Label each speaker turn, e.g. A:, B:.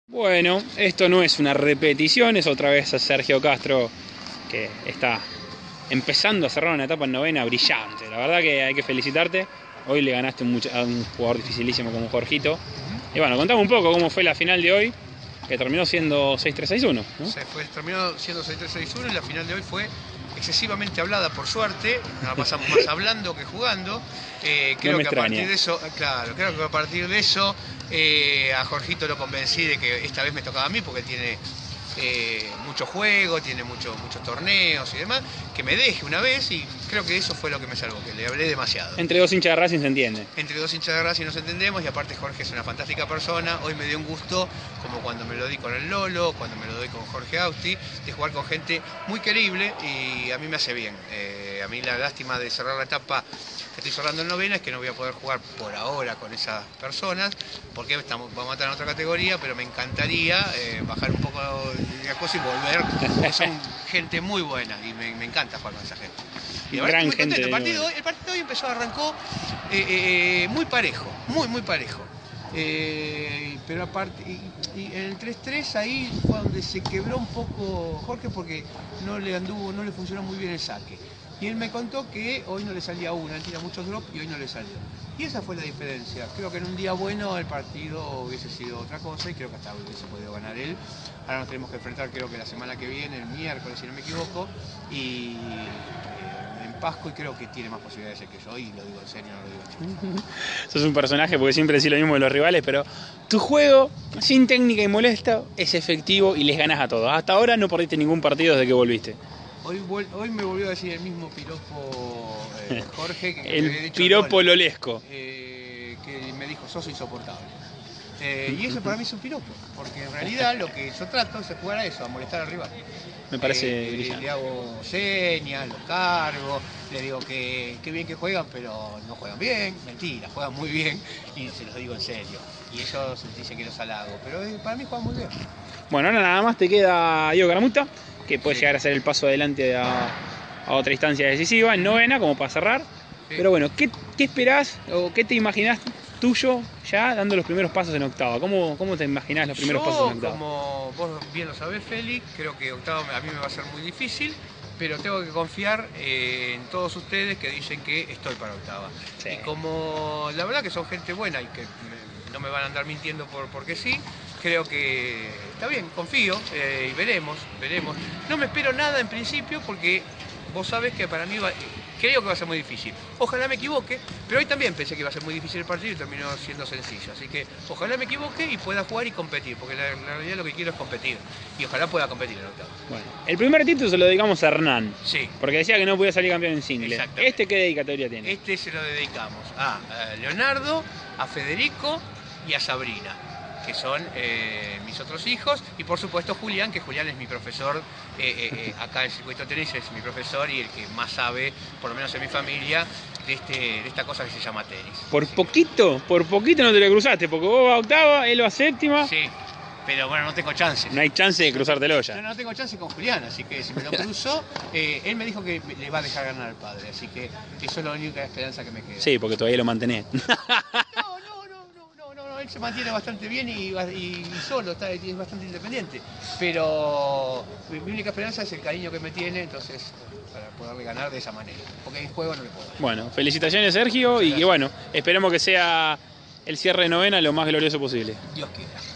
A: Bueno, esto no es una repetición, es otra vez a Sergio Castro que está empezando a cerrar una etapa en novena brillante. La verdad que hay que felicitarte. Hoy le ganaste a un jugador dificilísimo como Jorgito. Y bueno, contame un poco cómo fue la final de hoy, que terminó siendo 6-3-6-1, ¿no?
B: Terminó siendo 6-3-6-1 y la final de hoy fue excesivamente hablada, por suerte. La pasamos más hablando que jugando. Creo que a partir de eso, creo que a partir de eso a Jorgito lo convencí de que esta vez me tocaba a mí, porque tiene mucho juego, tiene muchos torneos y demás, que me deje una vez, y creo que eso fue lo que me salvó, que le hablé demasiado.
A: Entre dos hinchas de Racing se entiende.
B: Entre dos hinchas de Racing nos entendemos, y aparte Jorge es una fantástica persona. Hoy me dio un gusto, como cuando me lo di con el Lolo, cuando me lo doy con Jorge Austi, de jugar con gente muy querible, y a mí me hace bien. A mí la lástima de cerrar la etapa que estoy cerrando en novena es que no voy a poder jugar por ahora con esas personas, porque vamos a estar en otra categoría, pero me encantaría bajar un poco la cosa y volver, porque son gente muy buena y me encanta jugar con esa gente. Y la verdad estoy muy contento. El partido de hoy arrancó muy parejo, muy parejo. Pero aparte, y en el 3-3 ahí fue donde se quebró un poco Jorge, porque no le funcionó muy bien el saque. Y él me contó que hoy no le salía una, él tira muchos drops y hoy no le salió. Y esa fue la diferencia. Creo que en un día bueno el partido hubiese sido otra cosa, y creo que hasta hubiese podido ganar él. Ahora nos tenemos que enfrentar, creo que la semana que viene, el miércoles si no me equivoco, y en Pasco, y creo que tiene más posibilidades que yo, y lo digo en serio, no lo digo en chiste.
A: Sos un personaje, porque siempre decís lo mismo de los rivales, pero tu juego, sin técnica y molesto, es efectivo y les ganás a todos. Hasta ahora no perdiste ningún partido desde que volviste.
B: Hoy me volvió a decir el mismo piropo Jorge.
A: El piropo lolesco.
B: Que me dijo, sos insoportable. Y eso para mí es un piropo, porque en realidad lo que yo trato es jugar a eso, a molestar al rival.
A: Me parece brillante.
B: Le hago señas, los cargo, le digo que bien que juegan, pero no juegan bien. Mentira, juegan muy bien, y se los digo en serio. Y ellos dicen que los halago, pero para mí juegan muy bien.
A: Bueno, ahora nada más te queda Diego Caramuta, que puede llegar a ser el paso adelante a otra instancia decisiva, en novena, como para cerrar. Sí. Pero bueno, ¿qué esperás o qué te imaginás tuyo ya dando los primeros pasos en octava? ¿Cómo te imaginás los primeros pasos en octava?
B: Como vos bien lo sabés, Félix, creo que octava a mí me va a ser muy difícil, pero tengo que confiar en todos ustedes que dicen que estoy para octava. Sí. Y como la verdad que son gente buena y que no me van a andar mintiendo porque sí, creo que está bien, confío, y veremos. No me espero nada en principio, porque vos sabés que para mí creo que va a ser muy difícil. Ojalá me equivoque, pero hoy también pensé que iba a ser muy difícil el partido y terminó siendo sencillo. Así que ojalá me equivoque y pueda jugar y competir, porque la realidad lo que quiero es competir. Y ojalá pueda competir en octavo.
A: Bueno, el primer título se lo dedicamos a Hernán.
B: Sí.
A: Porque decía que no podía salir campeón en single. ¿Este qué dedicatoria tiene?
B: Este se lo dedicamos a Leonardo, a Federico y a Sabrina, que son mis otros hijos, y por supuesto Julián, que Julián es mi profesor acá en el circuito tenis, es mi profesor y el que más sabe, por lo menos en mi familia, de esta cosa que se llama tenis.
A: Por poquito no te lo cruzaste, porque vos vas a octava, él va a séptima.
B: Sí, pero bueno, no tengo chance.
A: No hay chance de cruzártelo ya.
B: No tengo chance con Julián, así que si me lo cruzo, él me dijo que le va a dejar ganar al padre, así que eso es la única esperanza que me queda.
A: Sí, porque todavía lo mantenés.
B: Él se mantiene bastante bien y solo, es bastante independiente, pero mi única esperanza es el cariño que me tiene, entonces para poderle ganar de esa manera, porque en juego no le puedo.
A: Bueno, felicitaciones, Sergio, y que bueno, esperemos que sea el cierre de novena lo más glorioso posible.
B: Dios quiera.